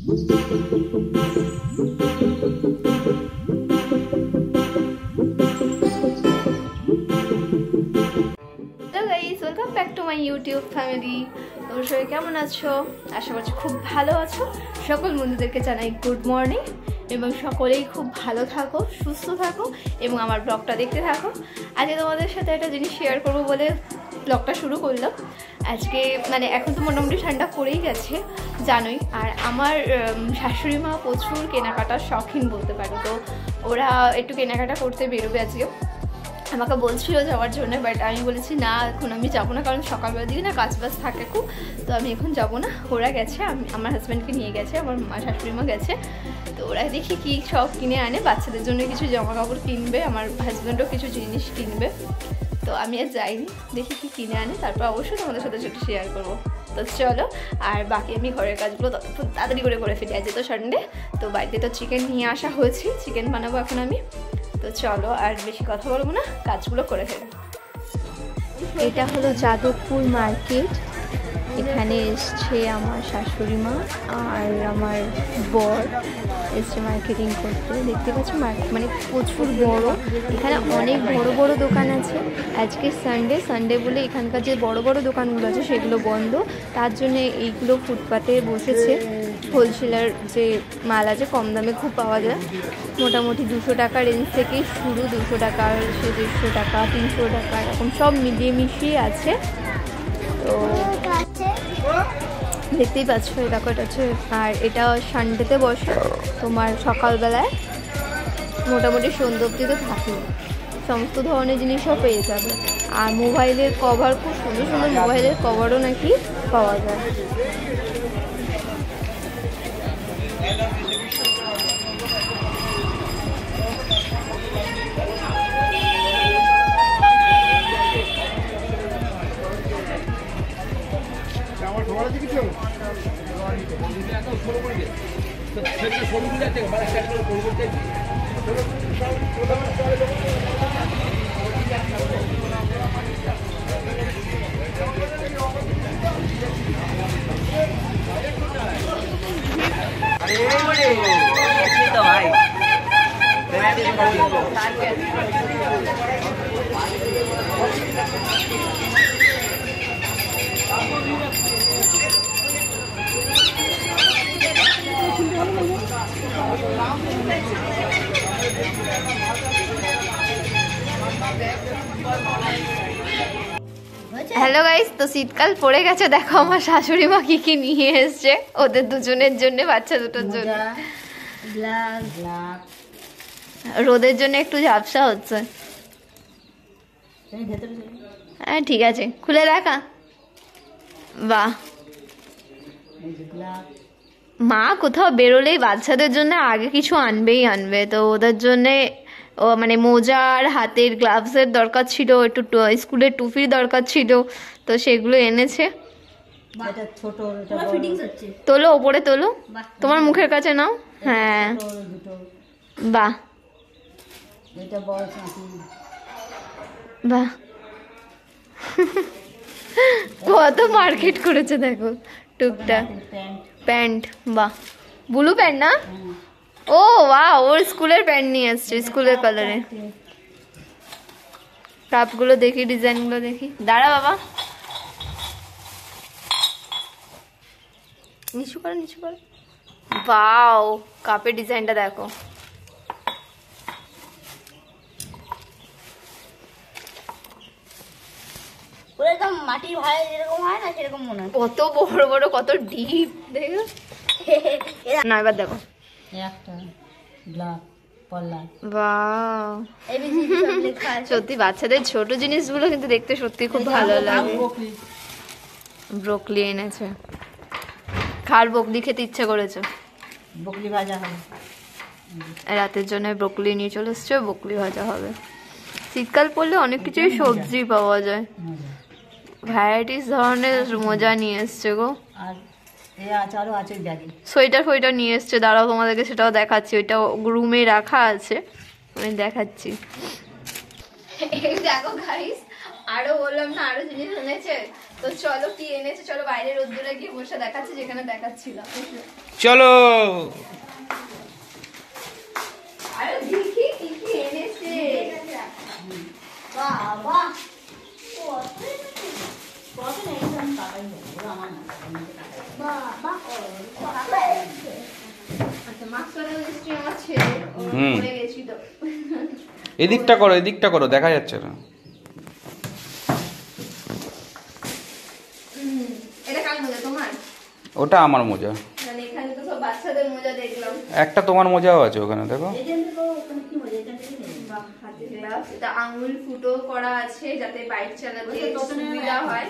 Welcome back to my YouTube family. তোমরা সবাই কেমন আছো? আশা করছি খুব ভালো আছো। সকল বন্ধুদেরকে জানাই গুড মর্নিং এবং সকলেই খুব ভালো থাকো, সুস্থ থাকো এবং আমার ব্লগটা দেখতে থাকো। আজকে তোমাদের সাথে একটা জিনিস শেয়ার করবো বলে ব্লগটা শুরু করলাম। আজকে মানে এখন তো মোটামুটি ঠান্ডা পড়েই গেছে জানোই, আর আমার শাশুড়ি মা প্রচুর কেনাকাটার শখিন বলতে পারো। তো ওরা একটু কেনাকাটা করতে বেরোবে আজকে, আমাকে বলছিল যাওয়ার জন্য, বাট আমি বলেছি না এখন আমি যাবো না, কারণ সকালবেলা দিকে না কাজ বাজ থাকে খুব, তো আমি এখন যাবো না। ওরা গেছে, আমার হাজব্যান্ডকে নিয়ে গেছে, আমার শাশুড়ি মা গেছে। তো ওরা দেখি কী সব কিনে আনে, বাচ্চাদের জন্য কিছু জামা কাপড় কিনবে, আমার হাজব্যান্ডও কিছু জিনিস কিনবে। তো আমি আর যাইনি, দেখি কি কিনে আনে, তারপর অবশ্যই তোমাদের সাথে সেটা শেয়ার করবো। তো চলো, আর বাকি আমি ঘরের কাজগুলো তাড়াতাড়ি করে ফেলি। আজকে তো সানডে, তো বাড়িতে তো চিকেন নিয়ে আসা হয়েছে, চিকেন বানাবো এখন আমি। তো চলো আর বেশি কথা বলবো না, কাজগুলো করে ফেলি। এটা হলো যাদবপুর মার্কেট। এখানে এসছে আমার শাশুড়ি মা আর আমার বর এসছে মার্কেটিং করতে। দেখতে পাচ্ছ মানে প্রচুর বড়, এখানে অনেক বড় বড় দোকান আছে। আজকে সানডে বলে এখানকার যে বড় বড় দোকানগুলো আছে সেগুলো বন্ধ, তার জন্য এইগুলো ফুটপাতে বসেছে। হোলসেলার যে মাল আছে কম দামে খুব পাওয়া যায়, মোটামুটি 200 টাকা রেঞ্জ থেকেই শুরু, 200 টাকা, 150 টাকা, 300 টাকা, এরকম সব মিলিয়ে মিশিয়ে আছে। তো দেখতেই পাচ্ছ দেখো, এটা হচ্ছে, আর এটা সানডেতে বসে তোমার সকালবেলায়, মোটামুটি সন্ধ্যে অবধি তো থাকে, সমস্ত ধরনের জিনিসও পেয়ে যাবে। আর মোবাইলের কভার, খুব সুন্দর সুন্দর মোবাইলের কভারও নাকি পাওয়া যায়। হ্যালো গাইস, তো শীতকাল পড়ে গেছে, দেখো আমার শাশুড়ি মা কি কি নিয়ে এসছে ওদের দুজনের জন্য, বাচ্চা দুটোর জন্য। রোদের জন্য একটু ঝাপসা হচ্ছে। হ্যাঁ ঠিক আছে, খুলে দেখা। বাহ, মা কোথাও বেরোলেই বাচ্চাদের জন্য আগে কিছু আনবেই আনবে। তো ওদের জন্যে মানে মোজা আর হাতের গ্লাভসের দরকার ছিল, একটু স্কুলের টুপির দরকার ছিল, তো সেগুলো এনেছে। তোলো ওপরে তোলো, তোমার মুখের কাছে নাও। হ্যাঁ বাহ বাহ, কত মার্কেট করেছে দেখো, টুকটাক প্যান্ট। বাহ, ব্লু প্যান্ট না? ও বাহ, ওর স্কুলের প্যান্ট নিয়ে আসছে, স্কুলের কালারে। কাপগুলো দেখি, ডিজাইনগুলো দেখি, দাঁড়া বাবা, নিচু করো নিচু করো। বাও, কাপের ডিজাইনটা দেখো, মাটির ভাই যেরকম হয় না সেরকম মনে হয়, কত বড় বড়, কত ডিপ দেখো না। এবার দেখো একটা ব্ল্যাক পল্লা, বাও, সত্যি বাচ্চাদের ছোট জিনিসগুলো কিন্তু দেখতে সত্যি খুব ভালো লাগে। ব্রোকলি এনেছে, খার বকলি খেতে ইচ্ছে করেছে, বকলি ভাজা হবে রাতের জন্য। ব্রোকলি নিয়ে চলে এসছে, বকলি ভাজা হবে। শীতকাল পড়লে অনেক কিছুই সবজি পাওয়া যায়, ভ্যারাইটিস ধরনের মজা নিয়ে এসছে গো। আর আরো আছে ব্যাগে সোয়েটার ফোয়েটার নিয়ে এসছে, দাঁড়াও তোমাদেরকে সেটাও দেখাচ্ছি, ওইটা রুমে রাখা আছে, আমি দেখাচ্ছি। দেখো গাইস, আরো বললাম না আরো জিনিস এনেছে, তো চলো কি এনেছে, চলো বাইরে রোদ্দুরে গিয়ে বসে দেখাচ্ছি যেখানে দেখাচ্ছিলাম। চলো আরে দেখি কি কি এনেছে। বাবা আচ্ছা মাস্টারের নিশ্চয়ই আমার ছেলে পড়ে গেছিল। এদিকটা করো দেখা যাচ্ছে না। এটা কার মোজা তোমার? ওটা আমার মোজা। মানে এখানে তো সব বাচ্চাদের মোজা দেখলাম। একটা তোমার মোজাও আছে ওখানে, দেখো। বাহ, হাতে গ্লাভস। এটা আঙুল ফুটো করা আছে যাতে বাইক চালাতে সুবিধা হয়।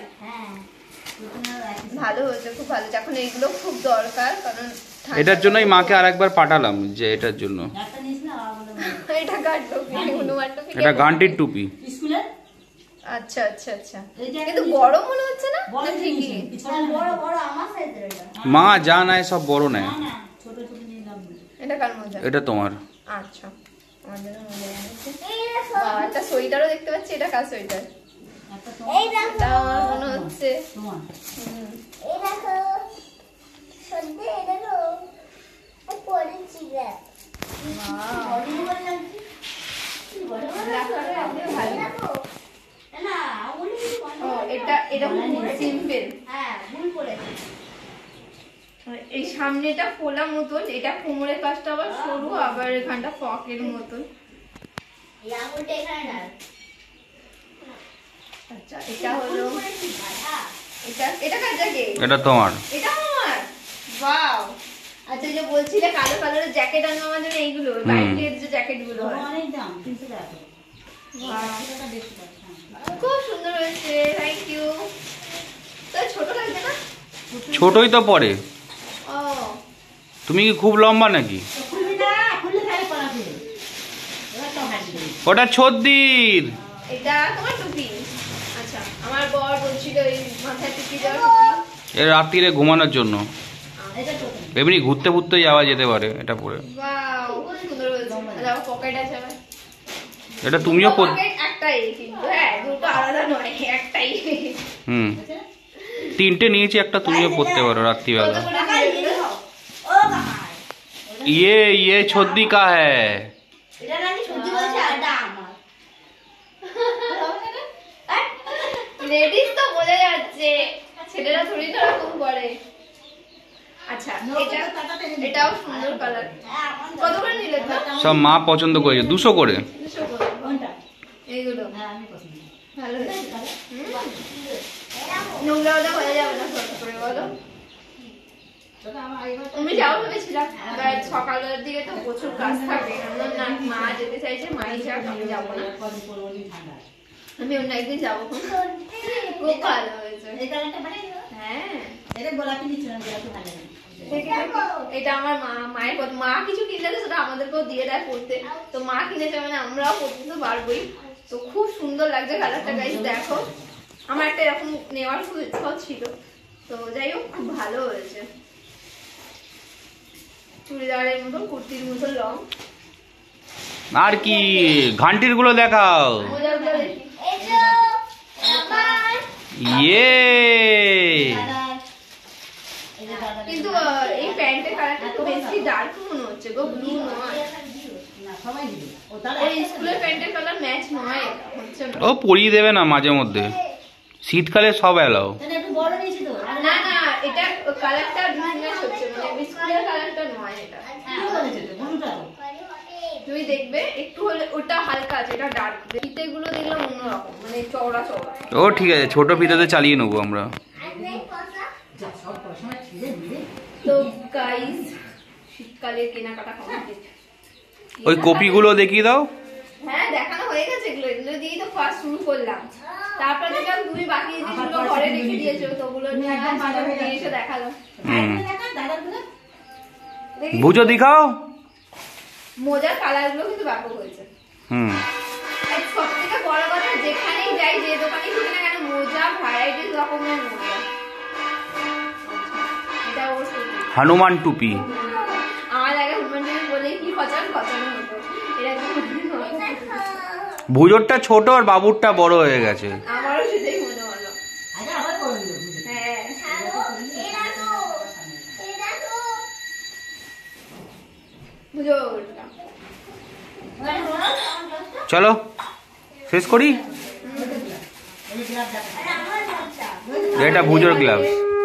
ভালো হয়েছে, খুব ভালো। এখন এগুলো খুব দরকার, কারণ এটার জন্যই মাকে আরেকবার পাঠালাম, যে এটার জন্য। এটা কার টুপি? হনুমান টুপি? এটা ঘান্টির টুপি। আচ্ছা আচ্ছা আচ্ছা, কিন্তু বড় মনে হচ্ছে না? ঠিকই। বড় আমার সাইজের এটা। মা যা নেয় সব বড় নেয়। ছোট ছোট নিলাম। এটা কার মোজা? এটা তোমার। আচ্ছা, আমাদের মোজা এনেছে। বাহ, একটা সোয়েটারও দেখতে পাচ্ছি। এটা কার সোয়েটার? এই দেখো, এটা আমার মনে হচ্ছে এই দেখো সত্যি, এই দেখো এই পড়েছি রে। না এটা এরকম সিম্পল। হ্যাঁ ভুল করেছি। এই সামনেটা ফোলা মতন, এটা কোমরের কাজটা আবার সরু, আবার এখানটা পকের মতন। এই আঙুলটা এখানে না। আচ্ছা, এটা হলো এটা কার জ্যাকেট? এটা তোমার। এটা আমার। ওয়াও। আচ্ছা, যে বলছিলে কালো কালারের জ্যাকেট আনবো আমার জন্য, এইগুলো বাইকের যে জ্যাকেট গুলো হয়। অনেক দাম 300 টাকা। খুব সুন্দর হয়েছে, থ্যাংক ইউ। তো ছোট লাগছে না? ছোটই তো পরে। ও, তুমি কি খুব লম্বা নাকি? খুলবি না, খুললে খালি পড়া দিবে। এবার তো হাসি। ওটা ছদ্দির। এটা তোমার টুপি? আচ্ছা, আমার বর বলছিল এই মাথায় টুপি দেওয়ার টুপি। এর রাত্রিরে ঘুমানোর জন্য। এটা তো এমনি ঘুরতে ঘুরতে যাওয়া যেতে পারে এটা পরে। ওয়াও, খুব সুন্দর হয়েছে। আচ্ছা, পকেট আছে আমার। এটা তুমিও পকেট একটাই কিন্তু, হ্যাঁ দুটো আলাদা নয়, একটাই। তিনটে নিয়েছি, একটা তুমিও পড়তে পারো রাত্রিবেলা। কত করে দিলে এগুলো? ও বাবা, ये छद्दी का है। এটা নাকি সত্যি বলছে, এটা আমার। লেডিস তো বোঝা যাচ্ছে, ছেলেরা থোড়ি না এরকম করে। আচ্ছা, এটাও সুন্দর কালার। কত করে নিলে? সব মা পছন্দ করেছে, 200 করে। 200 করে। কোনটা? এইগুলো হ্যাঁ আমি পছন্দ। ভালো হয়েছে। নোংরা ওটা হয়ে যাবে না ছোট করে, বলো? তুমি যাও ভেবেছিলাম, সকালের দিকে তো প্রচুর কাজ থাকে। না, মা যেতে চাইছে, মাই যাক, আমি যাবো না। আমি অন্য একদিন যাবো। খুব ভালো হয়েছে। এই কালারটা বানিয়ে দিও। হ্যাঁ, এটা গোলাপি নিচ্ছিল, গোলাপি ভালো লাগে। এটা আমার মায়ের কথা। মা কিছু কিনলে সেটা আমাদেরকেও দিয়ে দেয় পড়তে। তো মা কিনেছে মানে আমরাও পড়তে তো পারবোই। তো খুব সুন্দর লাগছে কালারটা, গাইস দেখো। আমার একটা এরকম নেওয়ার খুব ইচ্ছা ছিল। তো যাই হোক, খুব ভালো হয়েছে। চুড়িদারের মতো, কুর্তির মতো লং। আর কি ঘান্টির গুলো দেখাও। মোজাগুলো দেখি। এই যে আমার ইয়ে কিন্তু এই প্যান্টের কালারটা একটু বেশি ডার্ক মনে হচ্ছে গো, ব্লু নয়। না সবাই দিবে। ও তাহলে ওই স্কুলের প্যান্টের কালার ম্যাচ নয়, হচ্ছে না। ও পরিয়ে দেবে না মাঝে মধ্যে, শীতকালে সব এলাও। তাহলে একটু বড় নিয়েছি তো। না না, এটা কালারটা ম্যাচ হচ্ছে, মানে স্কুলের কালারটা নয় এটা। হ্যাঁ বলেছে তো, ব্লুটা তো। তুমি দেখবে একটু হলে ওটা হালকা আছে, এটা ডার্ক। ফিতেগুলো দেখলাম অন্যরকম, মানে চওড়া চওড়া। ও ঠিক আছে, ছোট ফিতাতে চালিয়ে নেবো আমরা। যা সব সময় ছিঁড়ে দিবে। তো গাইস, শীতকালে কেনাকাটা কমপ্লিট। ওই কপিগুলো দেখিয়ে দাও। হ্যাঁ, দেখানো হয়ে গেছে। এগুলো দিয়েই তো ফার্স্ট শুরু করলাম। তারপর দেখলাম তুমি বাকি জিনিসগুলো ঘরে রেখে দিয়েছো, তো ওগুলো নিয়ে একদম বাজারে নিয়ে এসে দেখালাম। দেখা দাদাগুলো। বুঝো দেখাও। মোজার কালারগুলো কিন্তু ব্যাপক হয়েছে। আর সবথেকে বড় কথা, যেখানেই যাই, যে দোকানেই ঢুকি না কেন, মোজা ভ্যারাইটিস রকমের মোজা। এটা অবশ্যই হনুমান টুপি। আমার আগে হনুমান টুপি বলে কি খচানো হতো। এরকম ভুজোরটা ছোট আর বাবুরটা বড় হয়ে গেছে। আমারও সেটাই মনে হলো। আচ্ছা আবার করুন। চলো শেষ করি। এটা পুজোর গ্লাভস।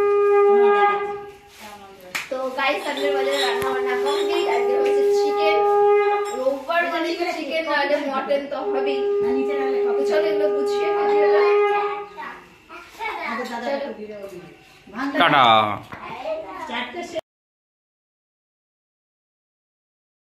তো গাইস সানডে বাজারে রান্না বান্না কমপ্লিট। আজকে হচ্ছে চিকেন, রোববার মানে চিকেন নাহলে মটন তো হবেই। তো চলো এগুলো গুছিয়ে টাটা।